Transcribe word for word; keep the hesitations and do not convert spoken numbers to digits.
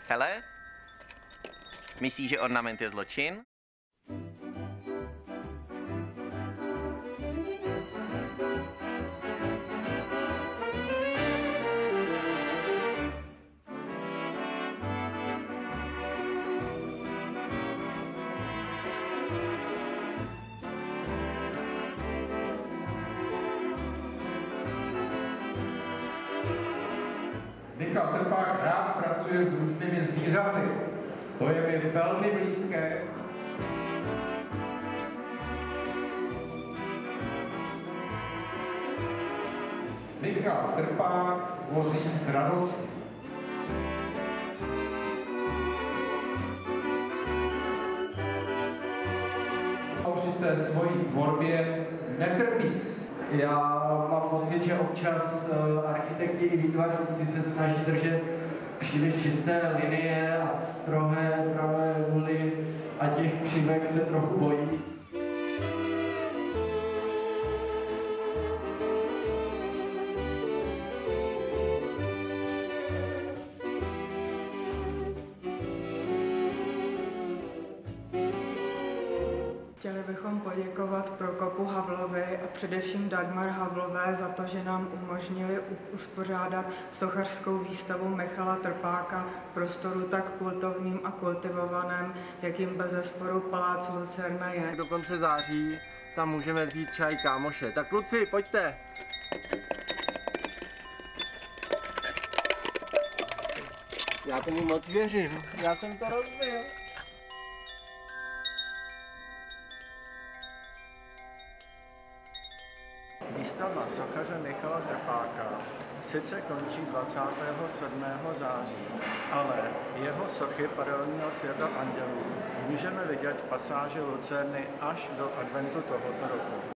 Hele, myslíš, že ornament je zločin? Michal Trpák rád pracuje s různými zvířaty. To je mi velmi blízké. Michal Trpák tvoří z radosti. Při té svojí tvorbě netrpí. Já mám pocit, že občas architekti i výtvarníci se snaží držet příliš čisté linie a strohé pravé úhly a těch křivek se trochu bojí. Chtěli bychom poděkovat Prokopu Havlovi a především Dagmar Havlové za to, že nám umožnili uspořádat sochařskou výstavu Michala Trpáka v prostoru tak kultovním a kultivovaném, jakým bezesporu Palác Lucerna je. Do konce září tam můžeme vzít třeba i kámoše. Tak kluci, pojďte! Já tomu moc věřím. Já jsem to rozbil. Výstava sochaře Michala Trpáka sice končí dvacátého sedmého září, ale jeho sochy paralelního světa andělů můžeme vidět v pasáži Lucerny až do adventu tohoto roku.